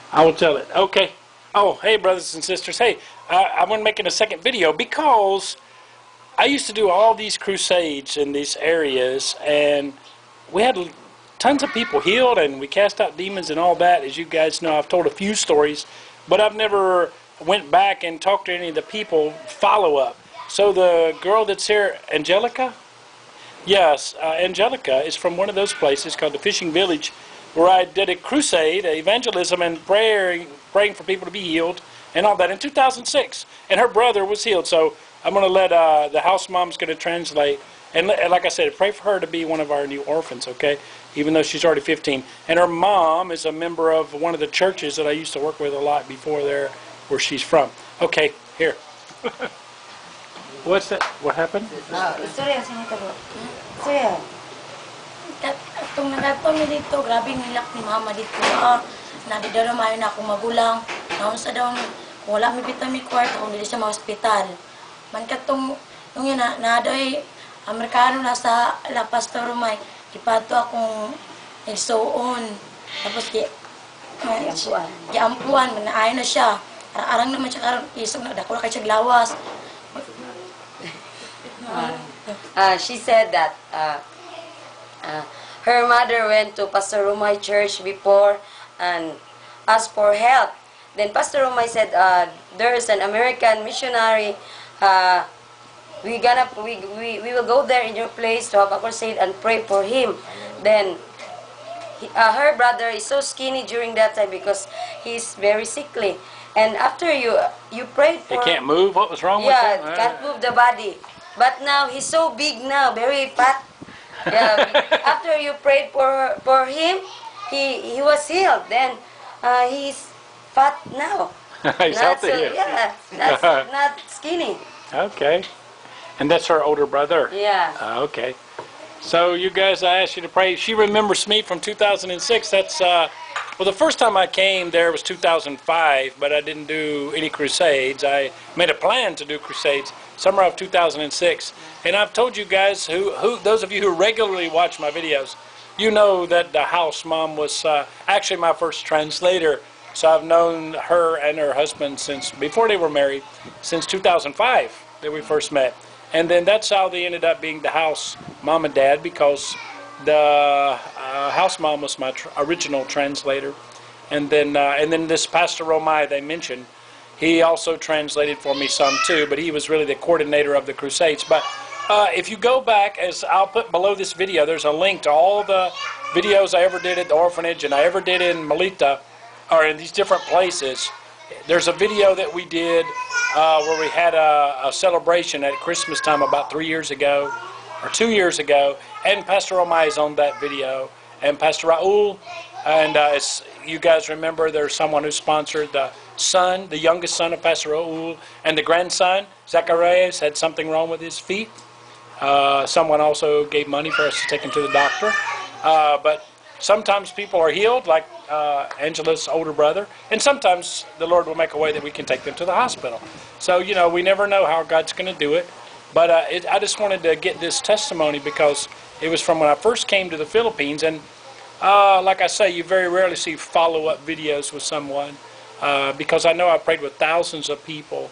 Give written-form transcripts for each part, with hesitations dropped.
I will tell it. Okay. Oh, hey, brothers and sisters. Hey, I'm making a second video because I used to do all these crusades in these areas, and we had tons of people healed, and we cast out demons and all that. As you guys know, I've told a few stories, but I've never went back and talked to any of the people follow-up. So the girl that's here, Angelica? Yes, Angelica is from one of those places called the Fishing Village, where I did a crusade, evangelism, and praying for people to be healed and all that in 2006. And her brother was healed. So I'm going to let the house mom's going to translate. And like I said, pray for her to be one of our new orphans, okay? Even though she's already 15. And her mom is a member of one of the churches that I used to work with a lot before there, where she's from. Okay, here. What's that? What happened? Istorya sa inyo talo. Istorya. Itong nagatong mi dito, grabe nilak ni mama dito. Nadidala mayon na akong magulang. Naon sa daw, kung wala mi bitaw mi kwarto, kung dili siya ma-hospital. Man katong, nung yun na doy, Amerikano na sa La Pastor Romay, kipato akong igsuon. Tapos giampuan, manaayon na siya. Arang naman siya karon isog na, dako na kay siya lawas. She said that her mother went to Pastor Romay church before and asked for help. Then Pastor Romay said, there is an American missionary. We will go there in your place to have a crusade and pray for him. Then her brother is so skinny during that time because he's very sickly. And after you prayed for, he can't move. What was wrong with him? Yeah, can't move the body. But now he's so big now, very fat. After you prayed for him, he was healed. Then he's fat now. He's healthy. Yeah, that's not skinny. Okay, and that's her older brother. Yeah. Okay, so you guys, I asked you to pray. She remembers me from 2006. That's well, the first time I came there was 2005, but I didn't do any crusades. I made a plan to do crusades summer of 2006. And I've told you guys, those of you who regularly watch my videos, you know that the house mom was actually my first translator. So I've known her and her husband since before they were married, since 2005 that we first met. And then that's how they ended up being the house mom and dad, because the house mom was my original translator. And then this Pastor Romay they mentioned, he also translated for me some too, but he was really the coordinator of the crusades. But if you go back, as I'll put below this video, there's a link to all the videos I ever did at the orphanage and I ever did in Melita, or in these different places. There's a video that we did where we had a celebration at Christmas time about 3 years ago, or 2 years ago, and Pastor Romay is on that video, and Pastor Raul, and as you guys remember, there's someone who sponsored the son, the youngest son of Pastor Raul, and the grandson, Zacharias, had something wrong with his feet. Someone also gave money for us to take him to the doctor. But sometimes people are healed, like Angela's older brother, and sometimes the Lord will make a way that we can take them to the hospital. So, you know, we never know how God's going to do it. But I just wanted to get this testimony because it was from when I first came to the Philippines. And like I say, you very rarely see follow-up videos with someone because I know I prayed with thousands of people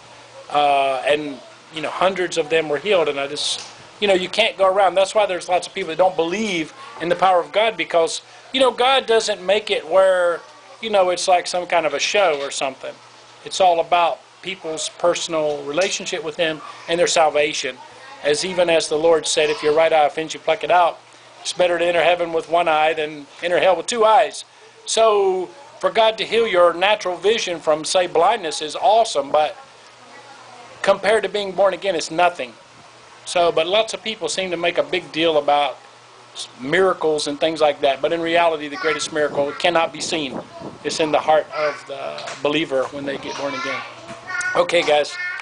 and, you know, hundreds of them were healed. And I just, you know, you can't go around. That's why there's lots of people that don't believe in the power of God, because, you know, God doesn't make it where, you know, it's like some kind of a show or something. It's all about people's personal relationship with Him and their salvation. Even as the Lord said, if your right eye offends you, pluck it out. It's better to enter heaven with one eye than enter hell with two eyes. So for God to heal your natural vision from, say, blindness is awesome, but compared to being born again, it's nothing. So, but lots of people seem to make a big deal about miracles and things like that. But in reality, the greatest miracle cannot be seen. It's in the heart of the believer when they get born again. Okay, guys.